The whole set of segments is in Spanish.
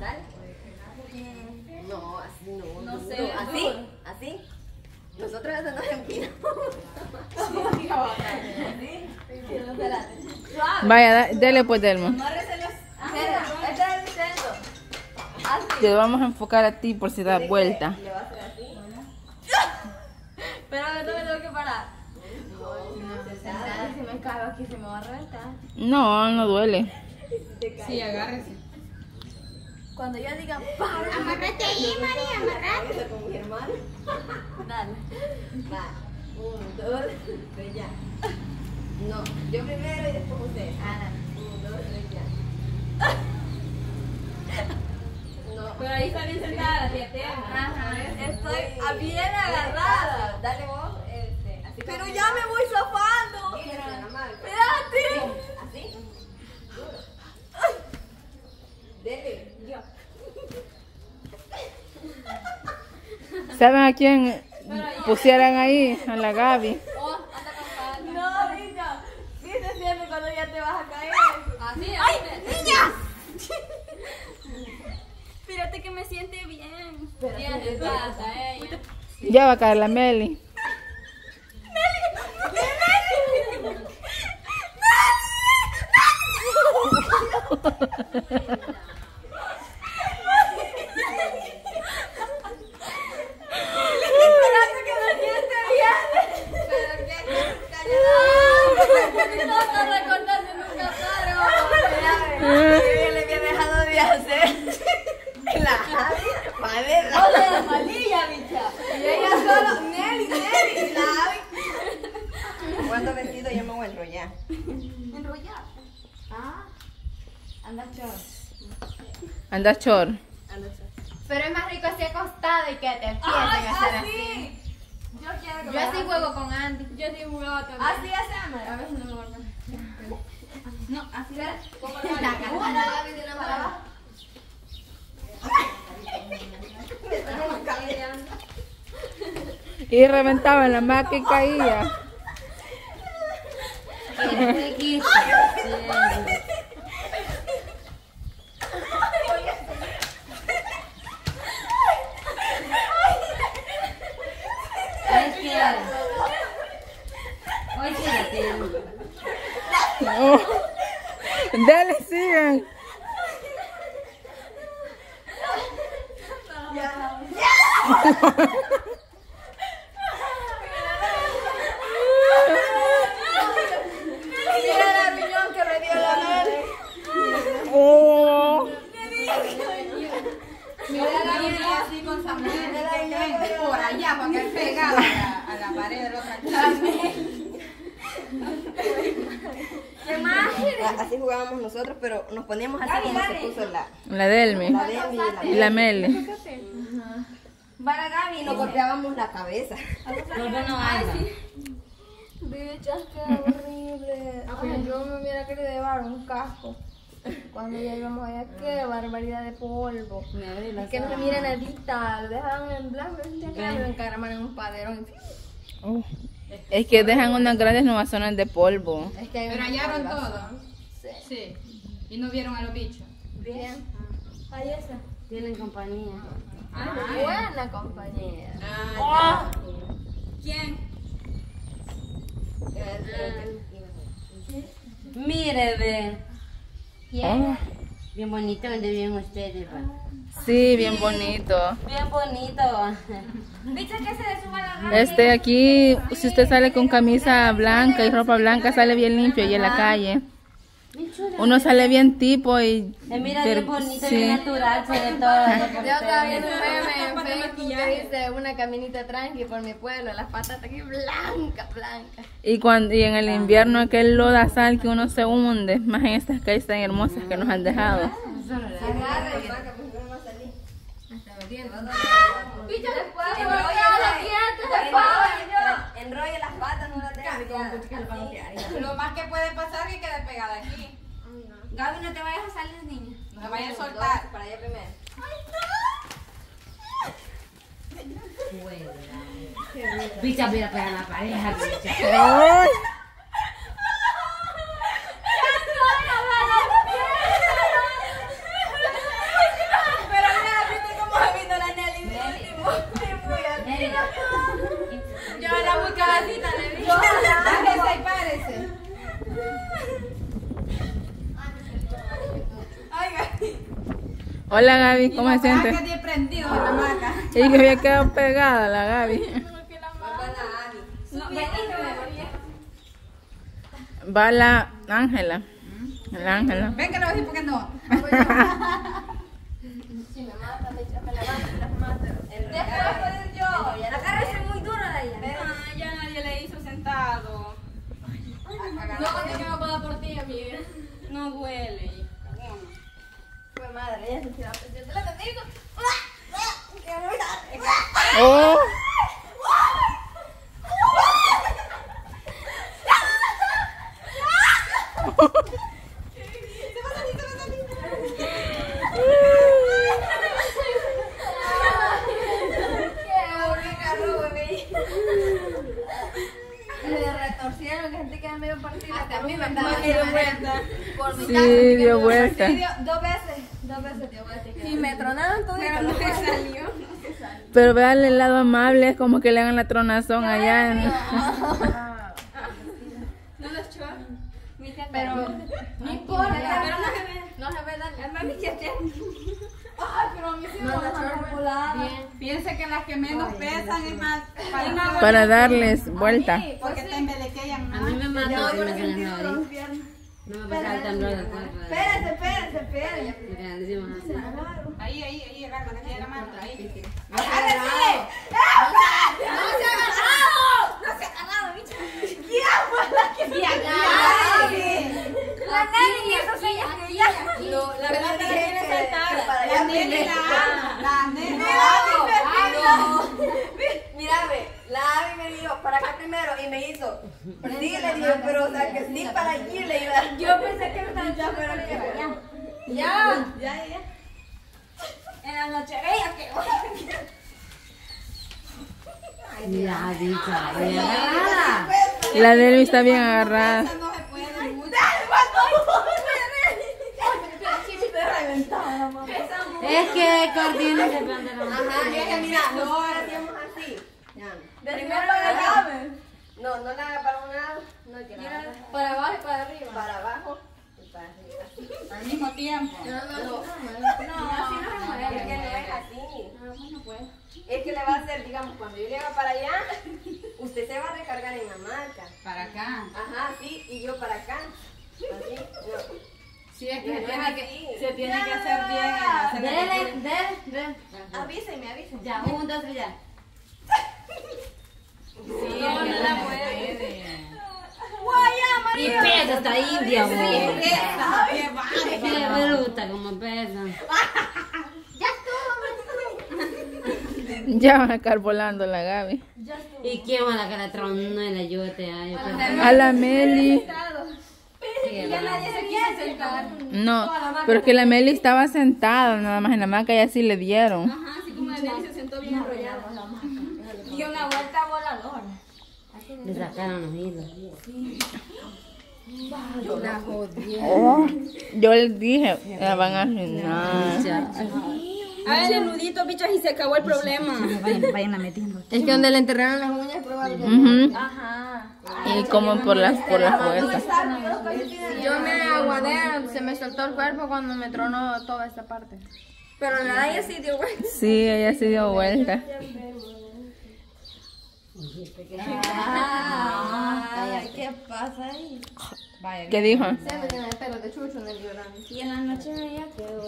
Dale. No, así no. No sé. No, así, así. Nosotros eso nos empinamos. Vaya, dele pues, Delma. Amárrese los. Este es el intento. Así. Te vamos a enfocar a ti por si das vuelta. Le va a hacer así. Pero no me tengo que parar. Si me caigo aquí se me va a reventar. No, no duele. Sí, agárrese. Cuando yo diga para. Amárrate ahí, María, amárrate. Con mi hermano. Dale. Va. 1, 2, 3, ya. No, yo primero y después usted. 1, 2, 3, ya. No. Pero ahí está bien sentada, tía Tema. Ajá. Estoy bien agarrada. Dale vos, así. Pero ya me voy zafando. Espérate. Así. Duro. Dele. Yo. ¿Saben a quién pusieran ahí? A la Gaby. Oh, anda con calma. No, niña. ¿Qué se siente cuando ya te vas a caer? Así, ¡Ay, niña! Fíjate que me siente bien. Tiene plata, ella. Ya va a caer la Meli. Espérate que me siente bien. Pero que No está recordando nunca paro. yo le había dejado de hacer. La madre. Hola, malilla, bicha. Y ella solo, Nelly, la Abby. ¿Cuánto vestido yo me voy a enrollar? Enrollar. Ah, anda chor. Anda chor. Pero es más rico así acostado y que te empiecen Ay, a hacer así. así. Yo quiero que Yo me así hagas juego con Andy. Yo sí jugaba también. Así hacemos. A veces no me guardo. No, así era. ¿Cómo La Gaby de una para Y reventaba la maca y caía. No. Dale, sigan. Mira la riñón que me dio la Nelly. Oh. Mira la vida así con Samuel. Por allá, para que él pegaba a la pared de la otra casa. ¿Qué más? Así jugábamos nosotros, pero nos poníamos así como se puso La Delmi. la Delmi Y la Meli. para Gaby y nos golpeábamos la cabeza. Bichas, qué horrible. Ay, yo me hubiera querido llevar un casco. Cuando ya íbamos allá, qué barbaridad de polvo. Es que no se mira nadita, lo dejaban en blanco, lo encaramaron en un paderón. Es que dejan unas grandes nuevas zonas de polvo. Es que hay Pero una hallaron polvazo. todo. Sí. Y no vieron a los bichos. Bien. Ahí está. Tienen compañía. Buena compañía. ¿Quién? Mire, ve. Oh, Bien bonito donde viven ustedes, va. sí, bien bonito. Bien bonito. Bichas, que se le suba la rama. Aquí, si usted sale con camisa blanca y ropa blanca, sale bien limpio y en la calle. Uno sale bien tipo y... Mira, pero- bien bonito, sí. bien natural, se ve todo. Yo estaba viendo un meme en Facebook que dice una caminita tranqui por mi pueblo, las patatas aquí blancas. Y en el invierno aquel lodazal que uno se hunde, más en estas calles tan hermosas que nos han dejado. Bichas, después Enrolle las patas, no las dejes pegadas. Lo más que puede pasar es que quede pegada aquí. Gaby, no te vayas a salir, niña. No me vayas a soltar. Para allá primero. Bicha, mira, para la pareja, bicha. ¡Ay! Hola Gaby, ¿cómo se siente? Que te he prendido en la hamaca. Y que había quedado pegada la Gaby. No, vení, Va la Ángela. La Ángela. ven que lo voy a decir porque no. Si me mata, me la mata. Después puedo ir yo. La cara es muy dura de ella. Ya nadie le hizo sentado. No, que me pueda por ti, amiga. No duele. Fue madre, ella se tiró la presión. Te la bendigo. Oh. Retorcieron, que gente queda medio partida. Hasta a mí me estaba dio vuelta. Por mi Sí, casa. dio vuelta. Dos veces dio vuelta. Y me tronaron todo. Pero no me salió. Pero vean el lado amable, es como que le hagan la tronazón allá. En... No lo echó. Pero no importa. Pero no se ve. No se ve nada. Mami, ¿qué te Ay, pero a mí sí me van a regular. Piensa que las que menos pesan es más Para darles vuelta. porque te embelequean más. A mí me mató si me salen ahorita. No me pasaba tan raro el cuerpo. Espérate. Mira, decimos así. Ahí, agarra, que tiene la mano. Ahí. La Nelly y esas señas que ya. No, la verdad que para allá. La nena. Mírame, la Abby me dijo para acá primero y me hizo. Sí, le dije, pero o sea que sí para allí le iba. Yo pensé que me estaba echando, pero que ya. En la noche bella que Mira, dicha, voy a agarrarla. La de Elvis está bien agarrada. Esa no se puede mucho. Es que Cortina se prende la mano. Ajá, es que mira, nosotros hacíamos así. Primero no la haga para un lado, no que la haga para abajo y para arriba. para abajo y para arriba. Al mismo tiempo. No, es que no es así. Es que le va a hacer, digamos, cuando yo le haga para allá, usted se va a recargar en la marca. Para acá. Ajá, sí, y yo para acá. Así, no. Sí, es que No, se no tiene es que, así. se tiene que hacer bien. Dele. Avísenme. Ya, 1, 2, 3, ya. Sí, no la puede. Y pesa esta india, güey. Esa, qué vale. Qué bruta como pesa. Ya van a estar volando la Gaby. ¿Y quién va a la que la tronó el ayote? Ay, A la Meli. Ya nadie se quiere sentar. No, pero es que la Meli estaba sentada nada más en la hamaca y así le dieron. Ajá, así como la Nelly se sentó bien enrollada. Y una vuelta voladora. Le sacaron los hilos. Yo les dije, la van a arruinar. Hagan el nudito, bichos, y se acabó el problema. Vayan metiendo. Es que donde le enterraron las uñas probablemente. Ujú. Ajá. Y como por la fuerza. Yo me aguadé, se me soltó el cuerpo cuando me tronó toda esta parte. Pero la de ella sí dio vuelta. Sí, ella se dio vuelta. Ay, ¿qué pasa ahí? ¿Qué dijo? Se me tiene el pelo de chucho en el llorando. Y en la noche ella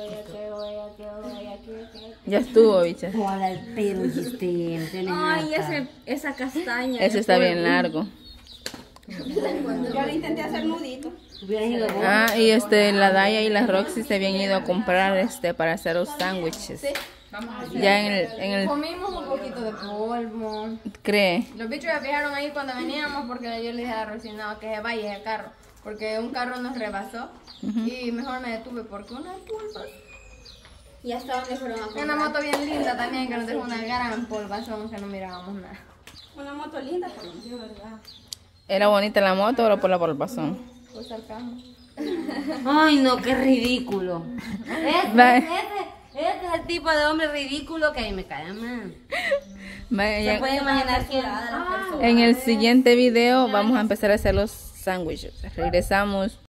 que Ya estuvo, bicha. Hola, el pelo, dijiste. Ay, esa castaña. Eso está bien largo. Yo le intenté hacer nudito. Hubieran ido vos. Ah, y la Daya y la Roxy se habían ido a comprar para hacer los sándwiches. Ya en el Comimos un poquito de polvo. cree. Los bichos se fijaron ahí cuando veníamos porque yo le dije a Rosy, no, que se vaya ese carro. Porque un carro nos rebasó y mejor me detuve porque una pulpa. ¿Y hasta dónde fueron a Una moto bien linda también que nos dejó una gran polvazón que no mirábamos nada. Una moto linda, pero no dio, ¿verdad? ¿Era bonita la moto o por la polvazón? Pues saltamos. Ay, no, qué ridículo. Va- Este es el tipo de hombre ridículo que a mí me cae mal. Se puede imaginar que... En el siguiente video vamos a empezar a hacer los sándwiches. Regresamos.